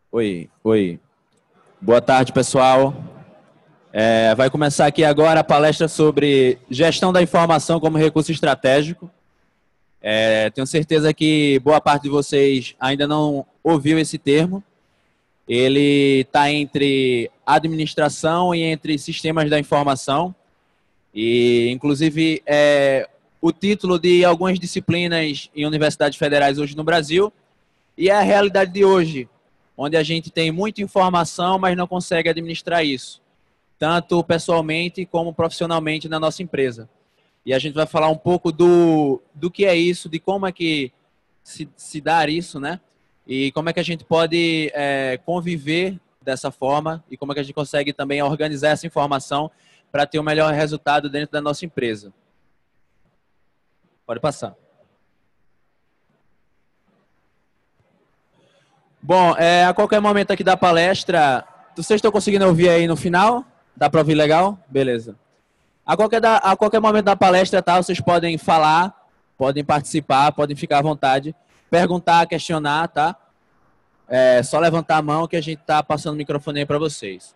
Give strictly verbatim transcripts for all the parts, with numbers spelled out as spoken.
Oi, oi. Boa tarde, pessoal. É, vai começar aqui agora a palestra sobre gestão da informação como recurso estratégico. É, tenho certeza que boa parte de vocês ainda não ouviu esse termo. Ele está entre administração e entre sistemas da informação. E, inclusive, é o título de algumas disciplinas em universidades federais hoje no Brasil. E é a realidade de hoje, onde a gente tem muita informação, mas não consegue administrar isso, tanto pessoalmente como profissionalmente na nossa empresa. E a gente vai falar um pouco do, do que é isso, de como é que se, se dá isso, né? E como é que a gente pode é, conviver dessa forma e como é que a gente consegue também organizar essa informação para ter o melhor resultado dentro da nossa empresa. Pode passar. Bom, é, a qualquer momento aqui da palestra, vocês estão conseguindo ouvir aí no final? Dá para ouvir legal? Beleza. A qualquer, da, a qualquer momento da palestra, tá, vocês podem falar, podem participar, podem ficar à vontade, perguntar, questionar, tá? É só levantar a mão que a gente está passando o microfone aí para vocês.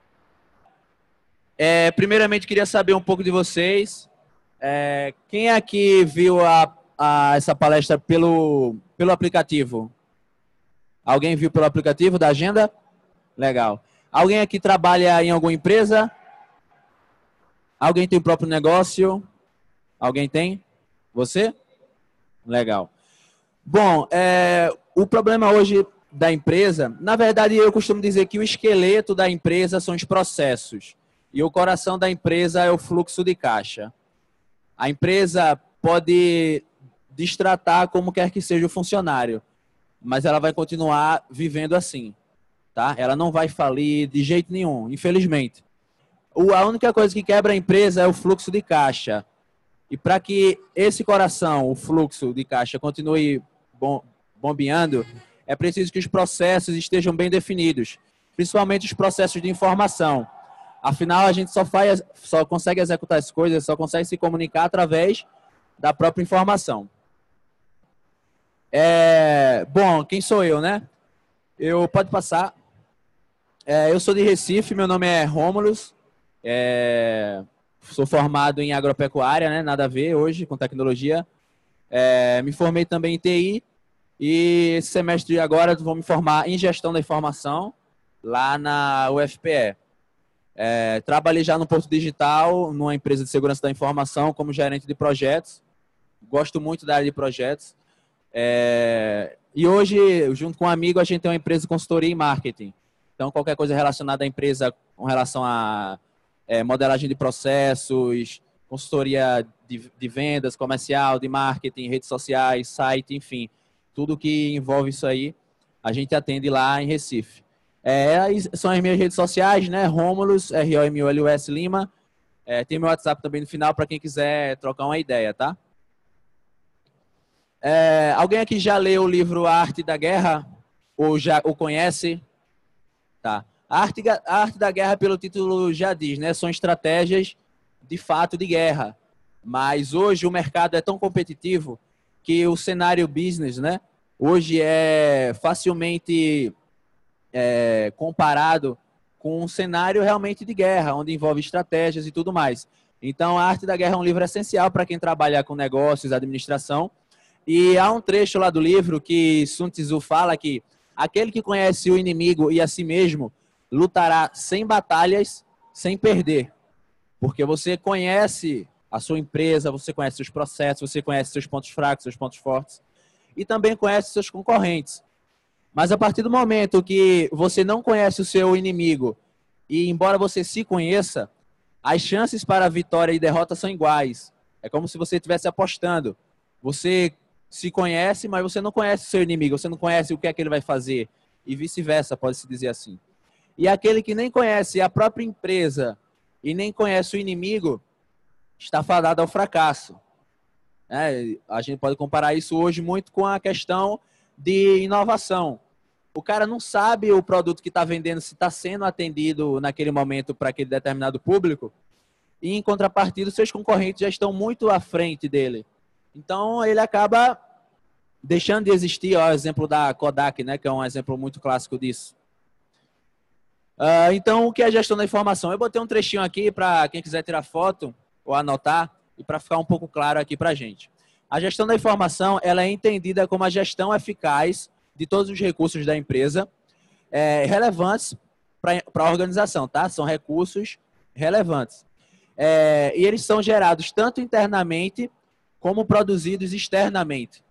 É, primeiramente, queria saber um pouco de vocês. É, quem aqui viu a, a, essa palestra pelo, pelo aplicativo? Alguém viu pelo aplicativo da agenda? Legal. Alguém aqui trabalha em alguma empresa? Alguém tem o próprio negócio? Alguém tem? Você? Legal. Bom, é, o problema hoje da empresa, na verdade eu costumo dizer que o esqueleto da empresa são os processos e o coração da empresa é o fluxo de caixa. A empresa pode destratar como quer que seja o funcionário, mas ela vai continuar vivendo assim, tá? Ela não vai falir de jeito nenhum, infelizmente. A única coisa que quebra a empresa é o fluxo de caixa. E para que esse coração, o fluxo de caixa, continue bombeando, é preciso que os processos estejam bem definidos, principalmente os processos de informação. Afinal, a gente só, faz, só consegue executar as coisas, só consegue se comunicar através da própria informação. É, bom, quem sou eu, né? Eu, pode passar. É, eu sou de Recife, meu nome é Rômulus. É, sou formado em agropecuária, né? Nada a ver hoje com tecnologia. É, me formei também em T I e esse semestre agora vou me formar em gestão da informação lá na U F P E. É, trabalhei já no Porto Digital, numa empresa de segurança da informação, como gerente de projetos. Gosto muito da área de projetos. É, e hoje, junto com um amigo, a gente tem uma empresa de consultoria em marketing. Então, qualquer coisa relacionada à empresa com relação a é, modelagem de processos, consultoria de, de vendas, comercial, de marketing, redes sociais, site, enfim. Tudo que envolve isso aí, a gente atende lá em Recife. É, são as minhas redes sociais, né? Rômulus, R O M U L U S Lima. É, tem meu WhatsApp também no final para quem quiser trocar uma ideia, tá? É, alguém aqui já leu o livro A Arte da Guerra? Ou já o conhece? Tá. A arte, a arte da guerra, pelo título já diz, né? São estratégias de fato de guerra. Mas hoje o mercado é tão competitivo que o cenário business, né? Hoje é facilmente é, comparado com um cenário realmente de guerra, onde envolve estratégias e tudo mais. Então, A Arte da Guerra é um livro essencial para quem trabalha com negócios, administração. E há um trecho lá do livro que Sun Tzu fala que aquele que conhece o inimigo e a si mesmo lutará sem batalhas, sem perder. Porque você conhece a sua empresa, você conhece seus processos, você conhece seus pontos fracos, seus pontos fortes. E também conhece seus concorrentes. Mas a partir do momento que você não conhece o seu inimigo e embora você se conheça, as chances para vitória e derrota são iguais. É como se você estivesse apostando. Você se conhece, mas você não conhece o seu inimigo, você não conhece o que é que ele vai fazer. E vice-versa, pode-se dizer assim. E aquele que nem conhece a própria empresa e nem conhece o inimigo, está fadado ao fracasso. É, a gente pode comparar isso hoje muito com a questão de inovação. O cara não sabe o produto que está vendendo, se está sendo atendido naquele momento para aquele determinado público, e em contrapartida, seus concorrentes já estão muito à frente dele. Então, ele acaba deixando de existir, ó, o exemplo da Kodak, né, que é um exemplo muito clássico disso. Uh, então, o que é a gestão da informação? Eu botei um trechinho aqui para quem quiser tirar foto ou anotar e para ficar um pouco claro aqui para a gente. A gestão da informação ela é entendida como a gestão eficaz de todos os recursos da empresa é, relevantes para a organização, tá? São recursos relevantes. É, e eles são gerados tanto internamente como produzidos externamente.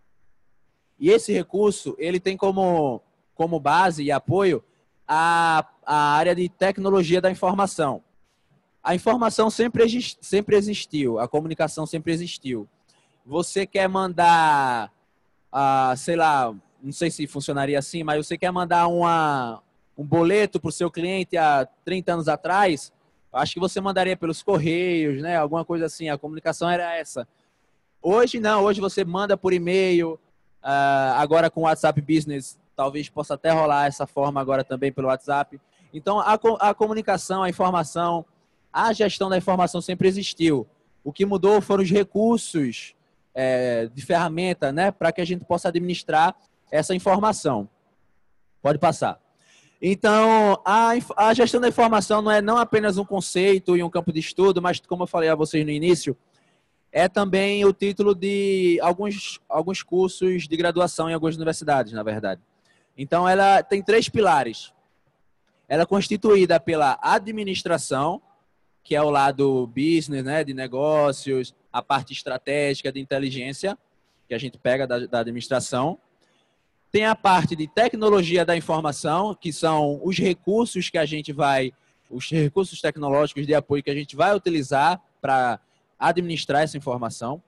E esse recurso, ele tem como, como base e apoio a, a área de tecnologia da informação. A informação sempre, sempre existiu, a comunicação sempre existiu. Você quer mandar, ah, sei lá, não sei se funcionaria assim, mas você quer mandar uma, um boleto para o seu cliente há trinta anos atrás, acho que você mandaria pelos correios, né? Alguma coisa assim, a comunicação era essa. Hoje não, hoje você manda por e-mail, uh, agora com o WhatsApp Business, talvez possa até rolar essa forma agora também pelo WhatsApp. Então, a, a comunicação, a informação, a gestão da informação sempre existiu. O que mudou foram os recursos é, de ferramenta, né, para que a gente possa administrar essa informação. Pode passar. Então, a, a gestão da informação não é não apenas um conceito e um campo de estudo, mas, como eu falei a vocês no início, é também o título de alguns, alguns cursos de graduação em algumas universidades, na verdade. Então, ela tem três pilares. Ela é constituída pela administração, que é o lado business, né, de negócios, a parte estratégica de inteligência, que a gente pega da, da administração. Tem a parte de tecnologia da informação, que são os recursos que a gente vai, os recursos tecnológicos de apoio que a gente vai utilizar para administrar essa informação.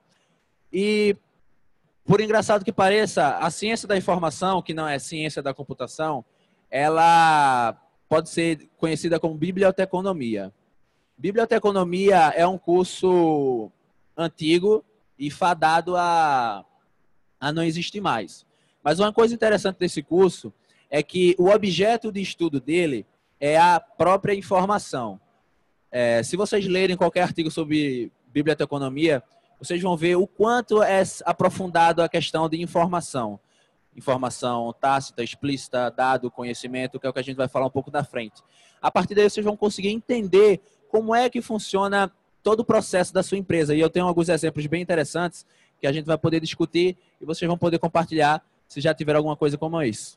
E, por engraçado que pareça, a ciência da informação, que não é ciência da computação, ela pode ser conhecida como biblioteconomia. Biblioteconomia é um curso antigo e fadado a, a não existir mais. Mas uma coisa interessante desse curso é que o objeto de estudo dele é a própria informação. É, se vocês lerem qualquer artigo sobre biblioteconomia, vocês vão ver o quanto é aprofundado a questão de informação. Informação tácita, explícita, dado, conhecimento, que é o que a gente vai falar um pouco na frente. A partir daí vocês vão conseguir entender como é que funciona todo o processo da sua empresa. E eu tenho alguns exemplos bem interessantes que a gente vai poder discutir e vocês vão poder compartilhar se já tiver alguma coisa como isso.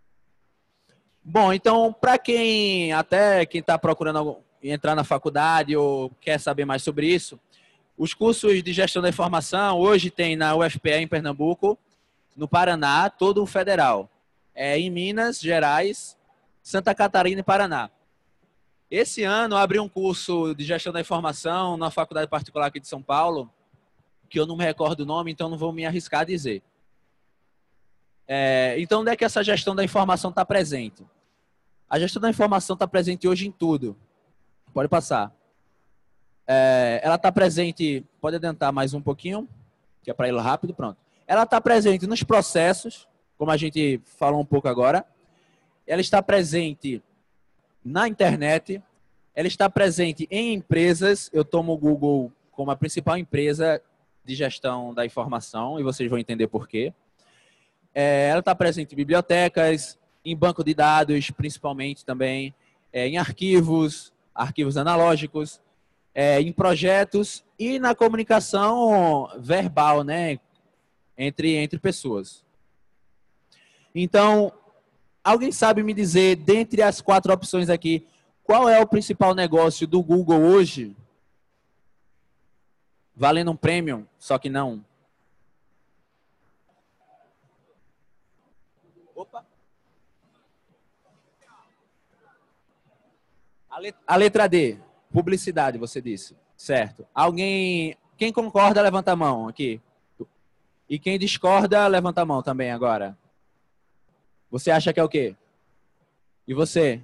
Bom, então, para quem, até quem está procurando entrar na faculdade ou quer saber mais sobre isso, os cursos de gestão da informação hoje tem na U F P E em Pernambuco, no Paraná, todo o federal. É em Minas Gerais, Santa Catarina e Paraná. Esse ano eu abri um curso de gestão da informação na faculdade particular aqui de São Paulo, que eu não me recordo o nome, então não vou me arriscar a dizer. É, então, onde é que essa gestão da informação está presente? A gestão da informação está presente hoje em tudo. Pode passar. É, ela está presente, pode adiantar mais um pouquinho, que é para ir rápido, pronto. Ela está presente nos processos, como a gente falou um pouco agora. Ela está presente na internet. Ela está presente em empresas. Eu tomo o Google como a principal empresa de gestão da informação, e vocês vão entender por quê. É, ela está presente em bibliotecas, em banco de dados, principalmente também, é, em arquivos, arquivos analógicos, é, em projetos e na comunicação verbal, né, entre, entre pessoas. Então, alguém sabe me dizer, dentre as quatro opções aqui, qual é o principal negócio do Google hoje? Valendo um premium, só que não. Opa. A letra D, publicidade, você disse. Certo. Alguém, quem concorda, levanta a mão aqui. E quem discorda, levanta a mão também agora. Você acha que é o quê? E você?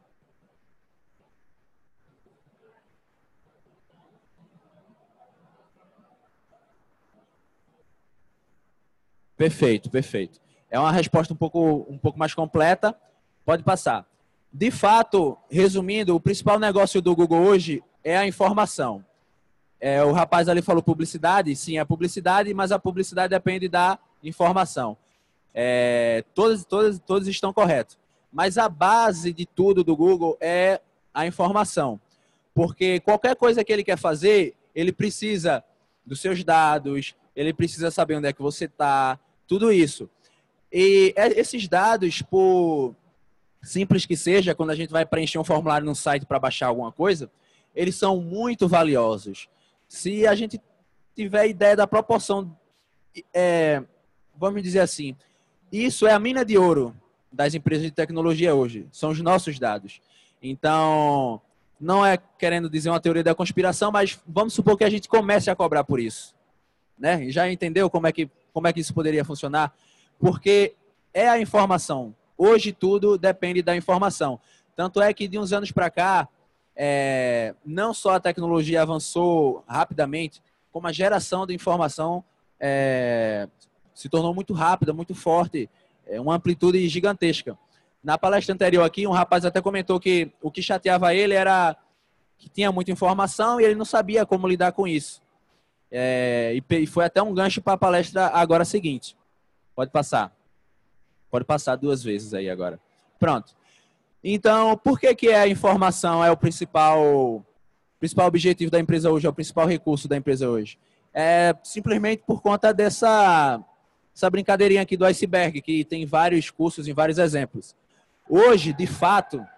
Perfeito, perfeito. É uma resposta um pouco, um pouco mais completa. Pode passar. De fato, resumindo, o principal negócio do Google hoje é a informação. É, o rapaz ali falou publicidade. Sim, é publicidade, mas a publicidade depende da informação. É, todos, todos, todos estão corretos. Mas a base de tudo do Google é a informação. Porque qualquer coisa que ele quer fazer, ele precisa dos seus dados, ele precisa saber onde é que você está, tudo isso. E esses dados, por simples que seja, quando a gente vai preencher um formulário no site para baixar alguma coisa, eles são muito valiosos. Se a gente tiver ideia da proporção, é, vamos dizer assim, isso é a mina de ouro das empresas de tecnologia hoje, são os nossos dados. Então, não é querendo dizer uma teoria da conspiração, mas vamos supor que a gente comece a cobrar por isso. Né? Já entendeu como é que, como é que isso poderia funcionar? Porque é a informação. Hoje tudo depende da informação. Tanto é que de uns anos para cá, é, não só a tecnologia avançou rapidamente, como a geração de informação é, se tornou muito rápida, muito forte, é, uma amplitude gigantesca. Na palestra anterior aqui, um rapaz até comentou que o que chateava ele era que tinha muita informação e ele não sabia como lidar com isso. É, e foi até um gancho para a palestra agora seguinte. Pode passar. Pode passar duas vezes aí agora. Pronto. Então, por que que a informação é o principal, principal objetivo da empresa hoje, é o principal recurso da empresa hoje? É simplesmente por conta dessa essa brincadeirinha aqui do iceberg, que tem vários cursos em vários exemplos. Hoje, de fato,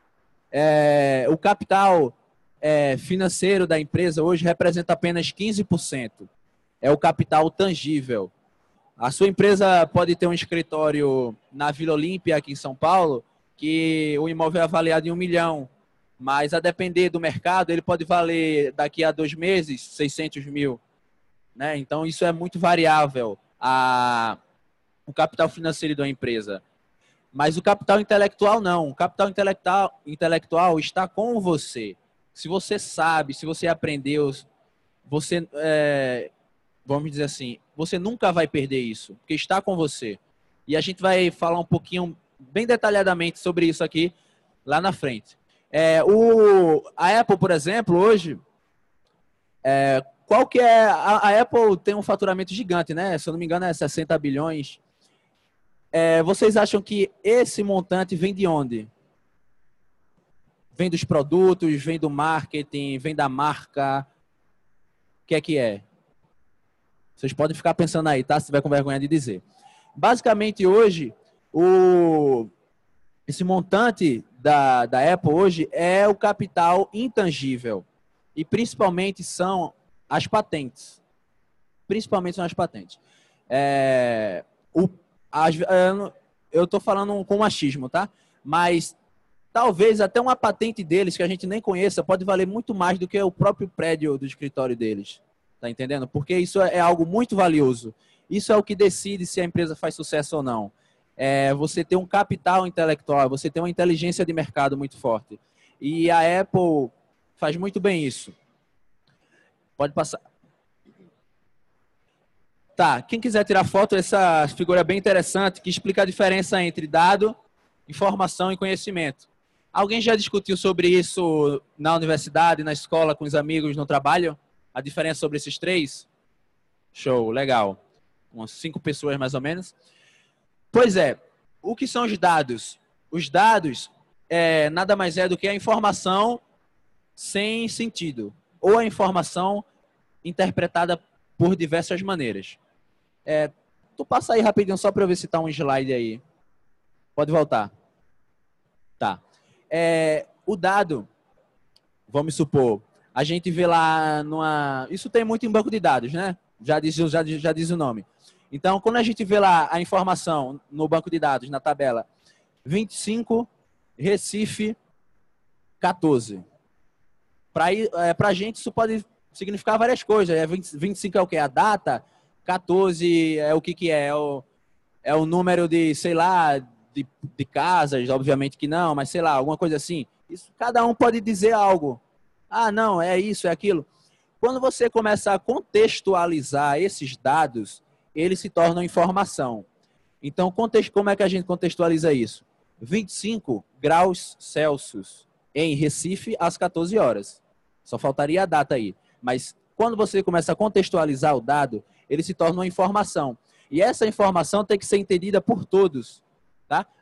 é, o capital é, financeiro da empresa hoje representa apenas quinze por cento. É o capital tangível. A sua empresa pode ter um escritório na Vila Olímpia, aqui em São Paulo, que o imóvel é avaliado em um milhão, mas a depender do mercado, ele pode valer daqui a dois meses seiscentos mil. Né? Então, isso é muito variável, a, o capital financeiro da empresa. Mas o capital intelectual não. O capital intelectual, intelectual está com você. Se você sabe, se você aprendeu, você, é, vamos dizer assim, você nunca vai perder isso, porque está com você. E a gente vai falar um pouquinho, bem detalhadamente sobre isso aqui, lá na frente. É, o, a Apple, por exemplo, hoje, é, qual que é... A, a Apple tem um faturamento gigante, né? Se eu não me engano, é sessenta bilhões. É, vocês acham que esse montante vem de onde? Vem dos produtos, vem do marketing, vem da marca? O que é que é? Vocês podem ficar pensando aí, tá? Se tiver com vergonha de dizer. Basicamente, hoje, o, esse montante da, da Apple hoje é o capital intangível. E principalmente são as patentes. Principalmente são as patentes. É, o, as, eu estou falando com machismo, tá? Mas talvez até uma patente deles que a gente nem conheça pode valer muito mais do que o próprio prédio do escritório deles. Tá entendendo? Porque isso é algo muito valioso. Isso é o que decide se a empresa faz sucesso ou não. É você ter um capital intelectual, você ter uma inteligência de mercado muito forte. E a Apple faz muito bem isso. Pode passar. Tá, quem quiser tirar foto, essa figura é bem interessante, que explica a diferença entre dado, informação e conhecimento. Alguém já discutiu sobre isso na universidade, na escola, com os amigos, no trabalho? A diferença sobre esses três? Show, legal. Umas cinco pessoas mais ou menos. Pois é, o que são os dados? Os dados é, nada mais é do que a informação sem sentido, ou a informação interpretada por diversas maneiras. É, tu passa aí rapidinho só para eu ver se tá um slide aí. Pode voltar. Tá. É, o dado, vamos supor, a gente vê lá numa... Isso tem muito em banco de dados, né? Já diz, já, já diz o nome. Então, quando a gente vê lá a informação no banco de dados, na tabela, vinte e cinco, Recife, quatorze. Para é, a gente, isso pode significar várias coisas. É vinte, vinte e cinco é o quê? A data. quatorze é o que, que é? É o, é o número de, sei lá, de, de casas, obviamente que não, mas sei lá, alguma coisa assim. Isso, cada um pode dizer algo. Ah, não, é isso, é aquilo. Quando você começa a contextualizar esses dados, eles se tornam informação. Então, como é que a gente contextualiza isso? vinte e cinco graus Celsius em Recife às quatorze horas. Só faltaria a data aí. Mas quando você começa a contextualizar o dado, ele se torna uma informação. E essa informação tem que ser entendida por todos. Tá?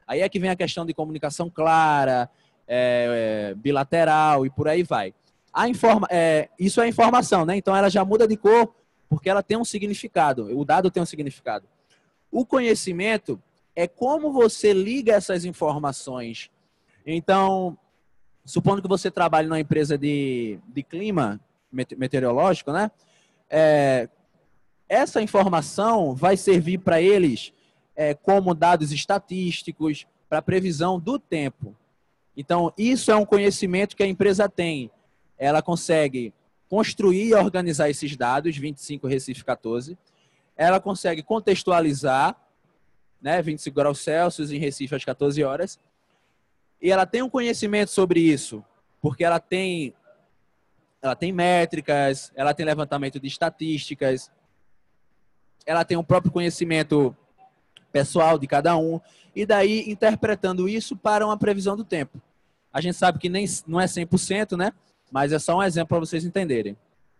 Aí é que vem a questão de comunicação clara, é, é, bilateral e por aí vai. A informa, é, isso é informação, né? Então ela já muda de cor porque ela tem um significado. O dado tem um significado. O conhecimento é como você liga essas informações. Então, supondo que você trabalhe numa empresa de, de clima meteorológico, né? É, essa informação vai servir para eles é, como dados estatísticos para previsão do tempo. Então, isso é um conhecimento que a empresa tem. Ela consegue construir e organizar esses dados, vinte e cinco Recife quatorze. Ela consegue contextualizar, né, vinte e cinco graus Celsius em Recife às quatorze horas. E ela tem um conhecimento sobre isso, porque ela tem, ela tem métricas, ela tem levantamento de estatísticas, ela tem um próprio conhecimento pessoal de cada um, e daí interpretando isso para uma previsão do tempo. A gente sabe que nem, não é cem por cento, né? Mas é só um exemplo para vocês entenderem.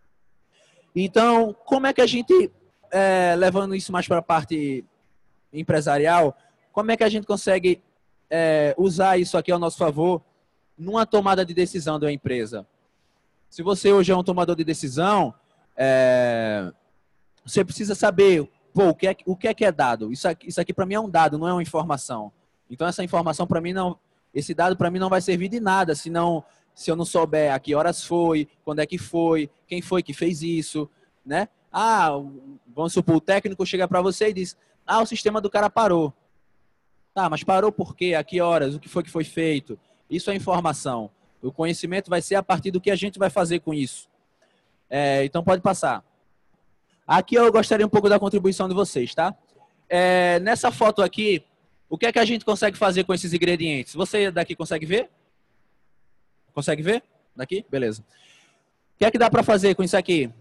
Então, como é que a gente, é, levando isso mais para a parte empresarial, como é que a gente consegue é, usar isso aqui ao nosso favor numa tomada de decisão da empresa? Se você hoje é um tomador de decisão, é, você precisa saber, pô, o que é, o que é que é dado? Isso aqui, isso aqui para mim é um dado, não é uma informação. Então essa informação para mim não, esse dado para mim não vai servir de nada, se não, se eu não souber a que horas foi, quando é que foi, quem foi que fez isso, né? Ah, vamos supor, o técnico chega para você e diz, ah, o sistema do cara parou. Tá, mas parou por quê? A que horas? O que foi que foi feito? Isso é informação. O conhecimento vai ser a partir do que a gente vai fazer com isso. É, então pode passar. Aqui eu gostaria um pouco da contribuição de vocês, tá? É, nessa foto aqui, o que é que a gente consegue fazer com esses ingredientes? Você daqui consegue ver? Consegue ver? Daqui? Beleza. O que é que dá para fazer com isso aqui?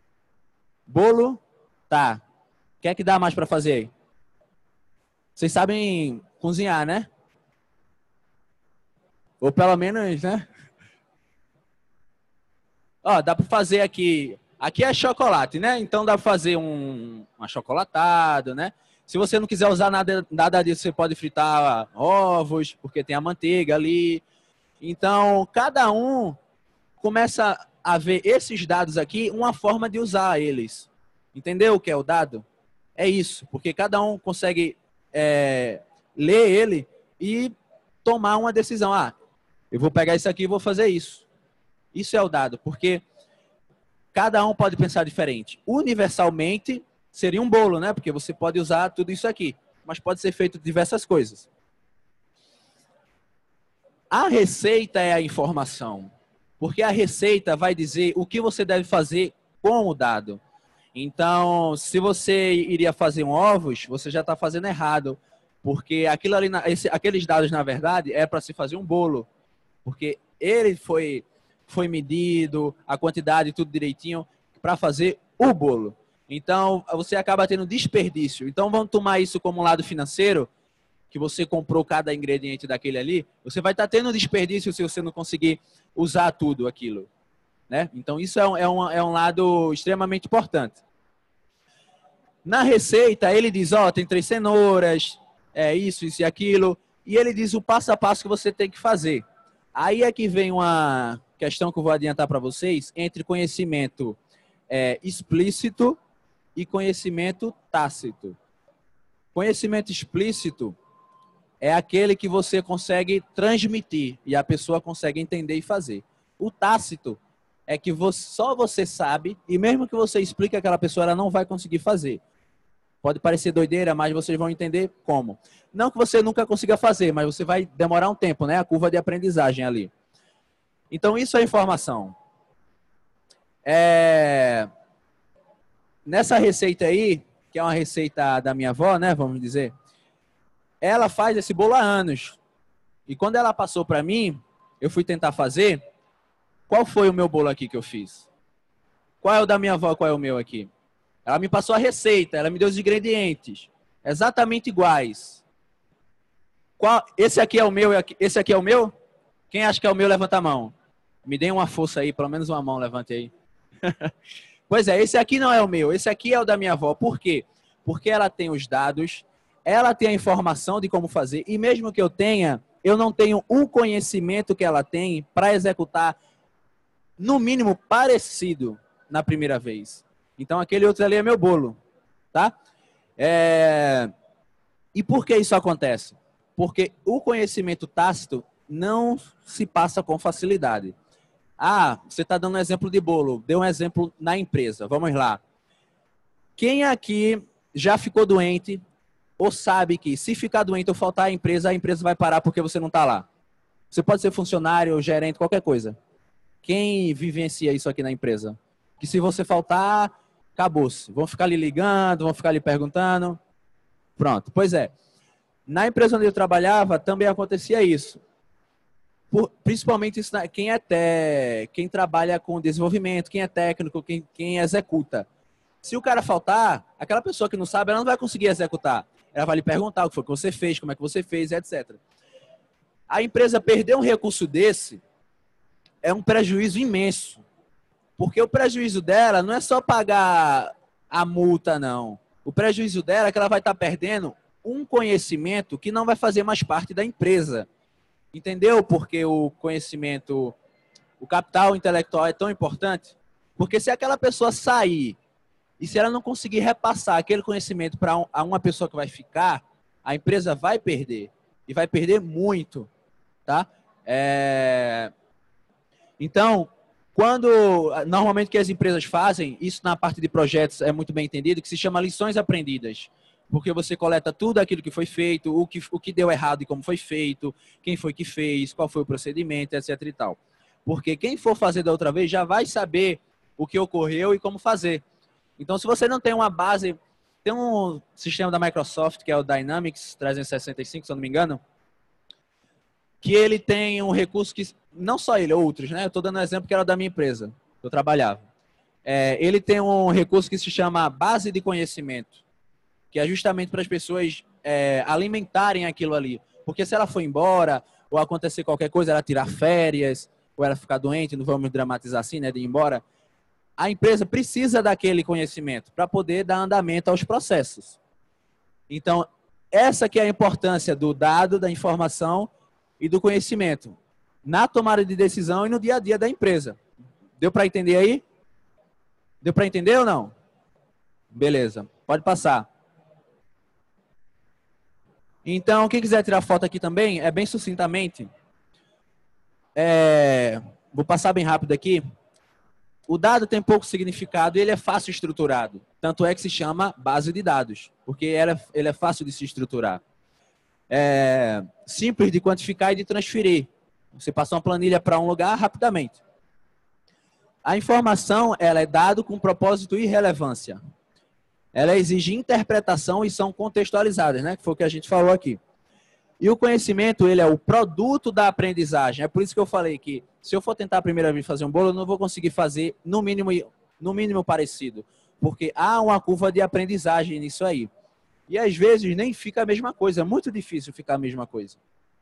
Bolo? Tá. O que é que dá mais para fazer aí? Vocês sabem cozinhar, né? Ou pelo menos, né? Ó, dá para fazer aqui... Aqui é chocolate, né? Então dá para fazer um, um achocolatado, né? Se você não quiser usar nada, nada disso, você pode fritar ovos, porque tem a manteiga ali. Então, cada um começa a ver esses dados aqui, uma forma de usar eles. Entendeu o que é o dado? É isso, porque cada um consegue é, ler ele e tomar uma decisão. Ah, eu vou pegar isso aqui e vou fazer isso. Isso é o dado, porque cada um pode pensar diferente. Universalmente, seria um bolo, né? Porque você pode usar tudo isso aqui, mas pode ser feito de diversas coisas. A receita é a informação, porque a receita vai dizer o que você deve fazer com o dado. Então, se você iria fazer um ovos, você já está fazendo errado, porque aquilo ali, esse, aqueles dados, na verdade, é para se fazer um bolo, porque ele foi, foi medido, a quantidade, tudo direitinho, para fazer o bolo. Então, você acaba tendo desperdício. Então, vamos tomar isso como um lado financeiro, que você comprou cada ingrediente daquele ali, você vai estar tendo desperdício se você não conseguir usar tudo aquilo, né? Então, isso é um, é um, é um lado extremamente importante. Na receita, ele diz, ó, tem três cenouras, é isso, isso e aquilo, e ele diz o passo a passo que você tem que fazer. Aí é que vem uma questão que eu vou adiantar para vocês, entre conhecimento é, explícito e conhecimento tácito. Conhecimento explícito é aquele que você consegue transmitir e a pessoa consegue entender e fazer. O tácito é que você, só você sabe e mesmo que você explique, aquela pessoa ela não vai conseguir fazer. Pode parecer doideira, mas vocês vão entender como. Não que você nunca consiga fazer, mas você vai demorar um tempo, né? A curva de aprendizagem ali. Então, isso é informação. É... Nessa receita aí, que é uma receita da minha avó, né? Vamos dizer. Ela faz esse bolo há anos. E quando ela passou para mim, eu fui tentar fazer. Qual foi o meu bolo aqui que eu fiz? Qual é o da minha avó, qual é o meu aqui? Ela me passou a receita, ela me deu os ingredientes. Exatamente iguais. Qual, esse aqui é o meu, esse aqui é o meu? Quem acha que é o meu, levanta a mão. Me dê uma força aí, pelo menos uma mão, levante aí. Pois é, esse aqui não é o meu, esse aqui é o da minha avó. Por quê? Porque ela tem os dados, ela tem a informação de como fazer, e mesmo que eu tenha, eu não tenho o conhecimento que ela tem para executar, no mínimo, parecido na primeira vez. Então, aquele outro ali é meu bolo, tá? É... E por que isso acontece? Porque o conhecimento tácito não se passa com facilidade. Ah, você está dando um exemplo de bolo. Dê um exemplo na empresa. Vamos lá. Quem aqui já ficou doente ou sabe que se ficar doente ou faltar a empresa, a empresa vai parar porque você não está lá? Você pode ser funcionário, gerente, qualquer coisa. Quem vivencia isso aqui na empresa? Que se você faltar, acabou-se. Vão ficar lhe ligando, vão ficar lhe perguntando. Pronto. Pois é. Na empresa onde eu trabalhava, também acontecia isso. Por, principalmente isso, quem é té, quem trabalha com desenvolvimento, quem é técnico, quem, quem executa. Se o cara faltar, aquela pessoa que não sabe, ela não vai conseguir executar. Ela vai lhe perguntar o que foi que você fez, como é que você fez, etcétera. A empresa perder um recurso desse é um prejuízo imenso. Porque o prejuízo dela não é só pagar a multa, não. O prejuízo dela é que ela vai estar perdendo um conhecimento que não vai fazer mais parte da empresa. Entendeu porque o conhecimento, o capital intelectual é tão importante? Porque se aquela pessoa sair e se ela não conseguir repassar aquele conhecimento para um, uma pessoa que vai ficar, a empresa vai perder. E vai perder muito. Tá? É... Então, quando normalmente o que as empresas fazem, isso na parte de projetos é muito bem entendido, que se chama lições aprendidas. Porque você coleta tudo aquilo que foi feito, o que, o que deu errado e como foi feito, quem foi que fez, qual foi o procedimento, etc e tal. Porque quem for fazer da outra vez já vai saber o que ocorreu e como fazer. Então, se você não tem uma base... Tem um sistema da Microsoft, que é o Dynamics trezentos e sessenta e cinco, se eu não me engano, que ele tem um recurso que... Não só ele, outros, né? Eu estou dando um exemplo que era da minha empresa, que eu trabalhava. É, ele tem um recurso que se chama base de conhecimento, que é justamente para as pessoas é, alimentarem aquilo ali. Porque se ela for embora, ou acontecer qualquer coisa, ela tirar férias, ou ela ficar doente, não vamos dramatizar assim, né, de ir embora, a empresa precisa daquele conhecimento para poder dar andamento aos processos. Então, essa que é a importância do dado, da informação e do conhecimento na tomada de decisão e no dia a dia da empresa. Deu para entender aí? Deu para entender ou não? Beleza, pode passar. Então, quem quiser tirar foto aqui também, é bem sucintamente. É, vou passar bem rápido aqui. O dado tem pouco significado e ele é fácil estruturado. Tanto é que se chama base de dados, porque ele é, ele é fácil de se estruturar. É simples de quantificar e de transferir. Você passa uma planilha para um lugar rapidamente. A informação ela é dado com propósito e relevância. Ela exige interpretação e são contextualizadas, né? Que foi o que a gente falou aqui. E o conhecimento, ele é o produto da aprendizagem. É por isso que eu falei que se eu for tentar a primeira vez fazer um bolo, eu não vou conseguir fazer no mínimo, no mínimo parecido. Porque há uma curva de aprendizagem nisso aí. E às vezes nem fica a mesma coisa. É muito difícil ficar a mesma coisa.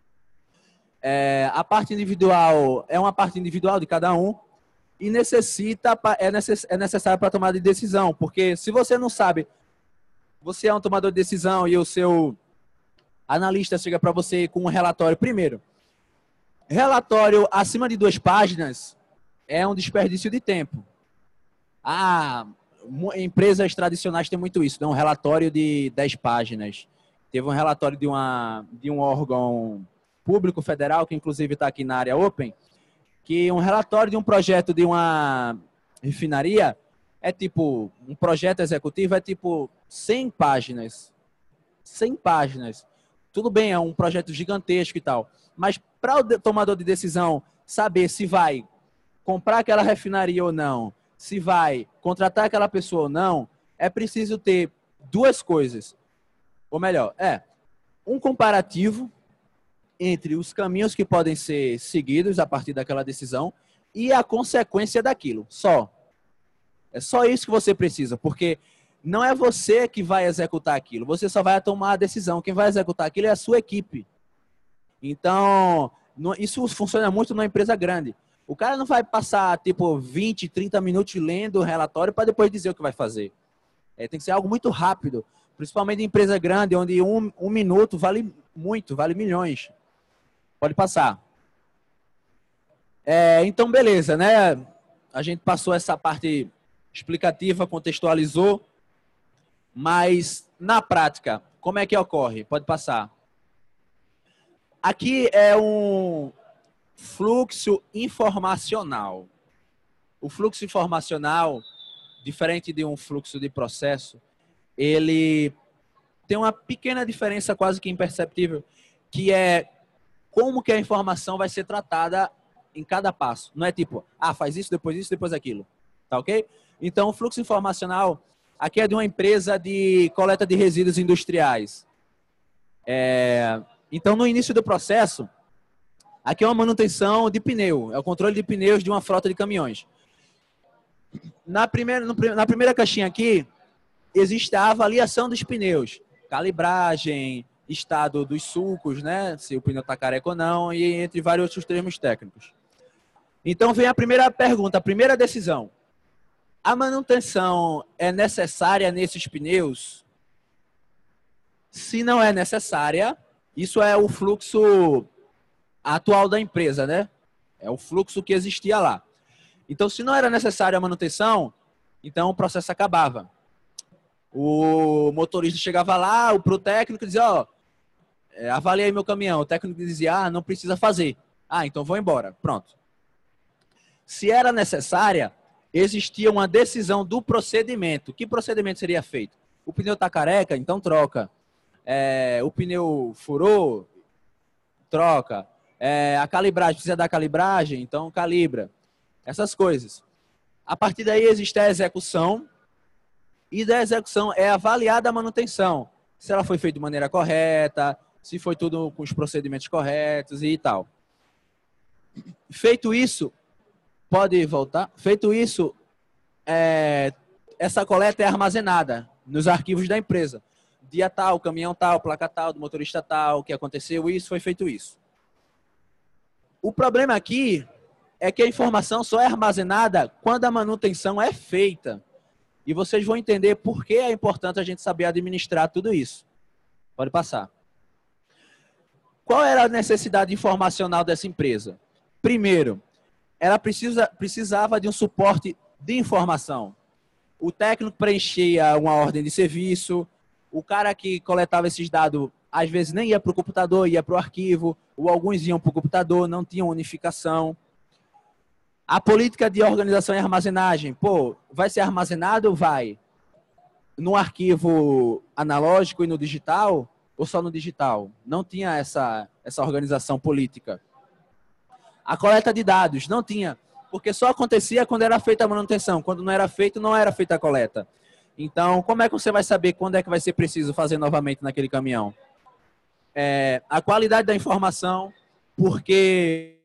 É, a parte individual é uma parte individual de cada um. E necessita, é, necess, é necessário para tomar de decisão. Porque se você não sabe, você é um tomador de decisão e o seu analista chega para você com um relatório. Primeiro, relatório acima de duas páginas é um desperdício de tempo. Ah, empresas tradicionais têm muito isso. Dá um relatório de dez páginas. Teve um relatório de, uma, de um órgão público federal, que inclusive está aqui na área Open, que um relatório de um projeto de uma refinaria é tipo, um projeto executivo é tipo cem páginas. cem páginas. Tudo bem, é um projeto gigantesco e tal. Mas para o tomador de decisão saber se vai comprar aquela refinaria ou não, se vai contratar aquela pessoa ou não, é preciso ter duas coisas. Ou melhor, é um comparativo entre os caminhos que podem ser seguidos a partir daquela decisão e a consequência daquilo. Só. É só isso que você precisa, porque não é você que vai executar aquilo. Você só vai tomar a decisão. Quem vai executar aquilo é a sua equipe. Então, isso funciona muito numa empresa grande. O cara não vai passar, tipo, vinte, trinta minutos lendo o relatório para depois dizer o que vai fazer. É, tem que ser algo muito rápido, Principalmente em empresa grande, onde um, um minuto vale muito, vale milhões. Pode passar. É, então, beleza, né? A gente passou essa parte explicativa, contextualizou, mas na prática, como é que ocorre? Pode passar. Aqui é um fluxo informacional. O fluxo informacional, diferente de um fluxo de processo, ele tem uma pequena diferença quase que imperceptível, que é como que a informação vai ser tratada em cada passo. Não é tipo, ah, faz isso, depois isso, depois aquilo. Tá ok? Então, o fluxo informacional aqui é de uma empresa de coleta de resíduos industriais. É, então, no início do processo, aqui é uma manutenção de pneu, é o controle de pneus de uma frota de caminhões. Na primeira, na primeira caixinha aqui, existe a avaliação dos pneus, calibragem, estado dos sulcos, né? Se o pneu está careca ou não, e entre vários outros termos técnicos. Então vem a primeira pergunta, a primeira decisão. A manutenção é necessária nesses pneus? Se não é necessária, isso é o fluxo atual da empresa, né? É o fluxo que existia lá. Então, se não era necessária a manutenção, então o processo acabava. O motorista chegava lá, o pro técnico dizia, ó, é, avaliei meu caminhão. O técnico dizia, ah, não precisa fazer. Ah, então vou embora. Pronto. Se era necessária, existia uma decisão do procedimento. Que procedimento seria feito? O pneu está careca, então troca. É, o pneu furou, troca. É, a calibragem, precisa da calibragem, então calibra. Essas coisas. A partir daí existe a execução. E da execução é avaliada a manutenção. Se ela foi feita de maneira correta, se foi tudo com os procedimentos corretos e tal. Feito isso, pode voltar? Feito isso, é, essa coleta é armazenada nos arquivos da empresa. Dia tal, caminhão tal, placa tal, do motorista tal, que aconteceu isso, foi feito isso. O problema aqui é que a informação só é armazenada quando a manutenção é feita. E vocês vão entender por que é importante a gente saber administrar tudo isso. Pode passar. Qual era a necessidade informacional dessa empresa? Primeiro, ela precisa, precisava de um suporte de informação. O técnico preenchia uma ordem de serviço, o cara que coletava esses dados, às vezes nem ia para o computador, ia para o arquivo, ou alguns iam para o computador, não tinham unificação. A política de organização e armazenagem, pô, vai ser armazenado? Vai. No arquivo analógico e no digital, ou só no digital? Não tinha essa, essa organização política. A coleta de dados, não tinha, porque só acontecia quando era feita a manutenção. Quando não era feito, não era feita a coleta. Então, como é que você vai saber quando é que vai ser preciso fazer novamente naquele caminhão? É, a qualidade da informação, porque